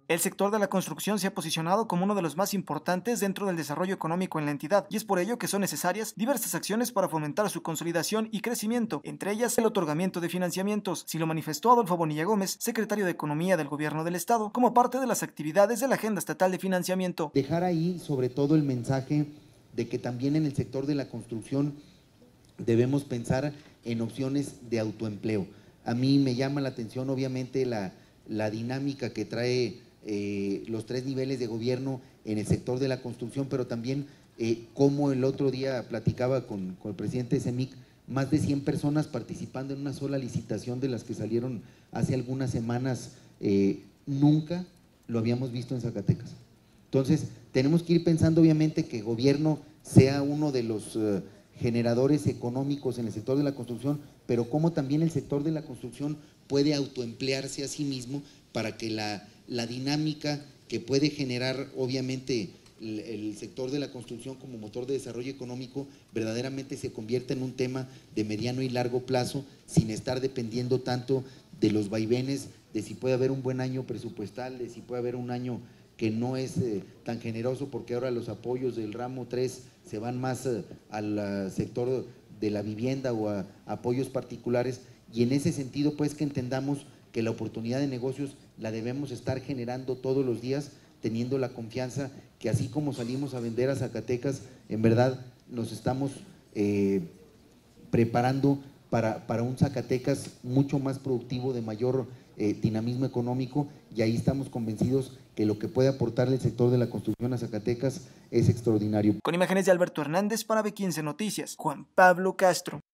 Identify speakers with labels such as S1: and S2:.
S1: El sector de la construcción se ha posicionado como uno de los más importantes dentro del desarrollo económico en la entidad, y es por ello que son necesarias diversas acciones para fomentar su consolidación y crecimiento, entre ellas el otorgamiento de financiamientos. Si lo manifestó Adolfo Bonilla Gómez, secretario de Economía del Gobierno del Estado, como parte de las actividades de la Agenda Estatal de Financiamiento.
S2: Dejar ahí sobre todo el mensaje de que también en el sector de la construcción debemos pensar en opciones de autoempleo. A mí me llama la atención obviamente la dinámica que trae los tres niveles de gobierno en el sector de la construcción, pero también como el otro día platicaba con el presidente de CEMIC, más de 100 personas participando en una sola licitación de las que salieron hace algunas semanas, nunca lo habíamos visto en Zacatecas. Entonces, tenemos que ir pensando obviamente que el gobierno sea uno de los generadores económicos en el sector de la construcción, pero cómo también el sector de la construcción puede autoemplearse a sí mismo para que la dinámica que puede generar obviamente el sector de la construcción como motor de desarrollo económico verdaderamente se convierta en un tema de mediano y largo plazo, sin estar dependiendo tanto de los vaivenes, de si puede haber un buen año presupuestal, de si puede haber un año que no es tan generoso, porque ahora los apoyos del ramo 3 se van más al sector de la vivienda o a apoyos particulares, y en ese sentido pues que entendamos que la oportunidad de negocios la debemos estar generando todos los días, teniendo la confianza que así como salimos a vender a Zacatecas, en verdad nos estamos preparando para un Zacatecas mucho más productivo, de mayor dinamismo económico, y ahí estamos convencidos que lo que puede aportarle el sector de la construcción a Zacatecas es extraordinario.
S1: Con imágenes de Alberto Hernández para B15 Noticias, Juan Pablo Castro.